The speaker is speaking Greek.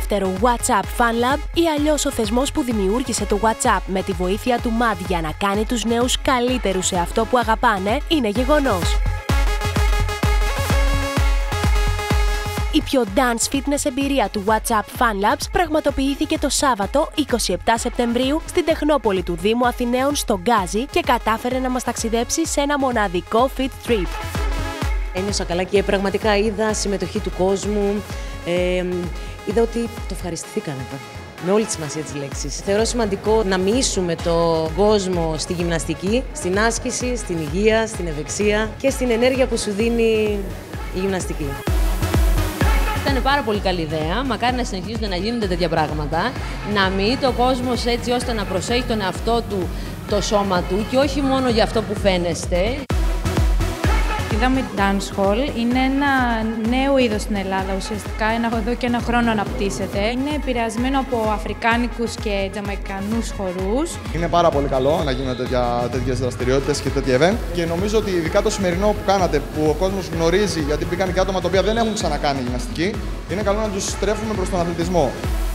δεύτερο WhatsApp Fan Lab ή αλλιώς ο θεσμός που δημιούργησε το WhatsApp με τη βοήθεια του Matt για να κάνει τους νέους καλύτερους σε αυτό που αγαπάνε είναι γεγονός. Η πιο dance fitness εμπειρία του WhatsApp Fan Labs πραγματοποιήθηκε το Σάββατο 27 Σεπτεμβρίου στην Τεχνόπολη του Δήμου Αθηναίων στο Γκάζι και κατάφερε να μας ταξιδέψει σε ένα μοναδικό fit trip. Ένιωσα καλά και πραγματικά είδα συμμετοχή του κόσμου, είδα ότι το ευχαριστηθήκανε εδώ. Με όλη τη σημασία της λέξης. Θεωρώ σημαντικό να μοιήσουμε τον κόσμο στη γυμναστική, στην άσκηση, στην υγεία, στην ευεξία και στην ενέργεια που σου δίνει η γυμναστική. Ήταν πάρα πολύ καλή ιδέα. Μακάρι να συνεχίζονται να γίνονται τέτοια πράγματα. Να μοιείται ο κόσμος έτσι ώστε να προσέχει τον εαυτό του, το σώμα του και όχι μόνο για αυτό που φαίνεστε. Είδαμε την Dance Hall. Είναι ένα νέο είδος στην Ελλάδα ουσιαστικά. Εδώ και ένα χρόνο αναπτύσσεται. Είναι επηρεασμένο από αφρικάνικους και τζαμαϊκανούς χορούς. Είναι πάρα πολύ καλό να γίνονται τέτοιες δραστηριότητες και τέτοια event. Και νομίζω ότι ειδικά το σημερινό που κάνατε, που ο κόσμος γνωρίζει, γιατί μπήκαν και άτομα τα οποία δεν έχουν ξανακάνει γυμναστική, είναι καλό να τους στρέφουμε προς τον αθλητισμό.